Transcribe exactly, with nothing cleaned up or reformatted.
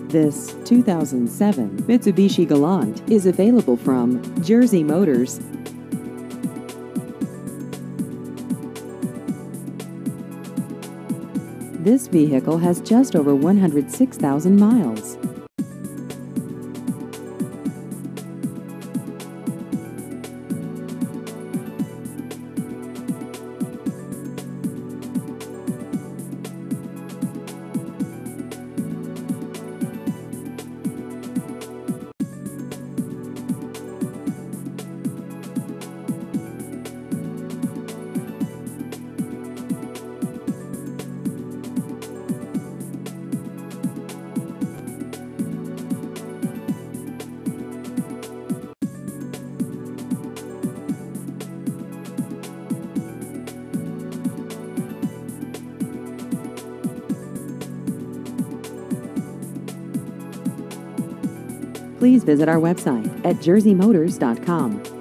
This two thousand seven Mitsubishi Galant is available from Jersey Motors. This vehicle has just over one hundred six thousand miles. Please visit our website at jersey motors dot com.